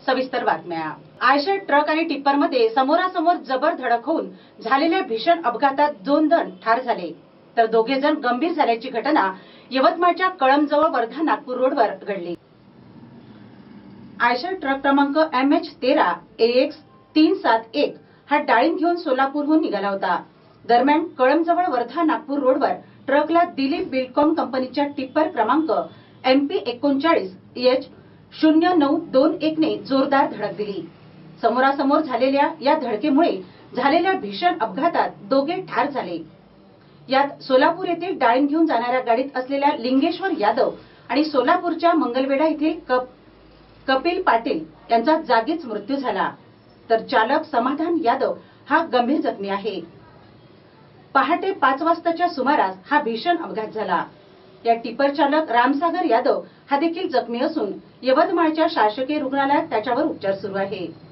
सविस्तर बातम्या। Eicher truck आणि टिप्परमध्ये समोरासमोर जबर धडक होऊन झालेल्या भीषण अपघातात 2 जण ठार झाले तर 2 जण गंभीर झाल्याची घटना यवतमाळच्या कळंबजवळ वर्धा नागपूर रोडवर घडली। आयशर ट्रक क्रमांक MH13 AX 371 हा डाळिंब घेऊन सोलापूरहून निघाला होता। दरम्यान कळंबजवळ वर्धा नागपूर रोडवर ट्रकला दिलीप बिल्डकॉन कंपनीच्या टिप्पर क्रमांक MP 39 H0921 ने जोरदार धडक दिली। समोरासमोर झालेल्या या धडकेमुळे झालेल्या भीषण अपघातात 2 ठार झाले। यात सोलापूर येथील डाळिंब घेऊन जाणाऱ्या गाडीत असलेल्या लिंगेश्वर यादव आणि सोलापूरच्या मंगलवेढा येथील कपिल पाटील यांचा जागीच मृत्यू झाला तर चालक समाधान यादव हा गंभीर जखमी आहे। पहाटे 5 वाजताच्या सुमारास हा भीषण अपघात झाला। या टिप्पर चालक रामसागर यादव हा देखील जखमी असून यवतमाळच्या शासकीय रुग्णालयात त्याच्यावर उपचार सुरू आहे।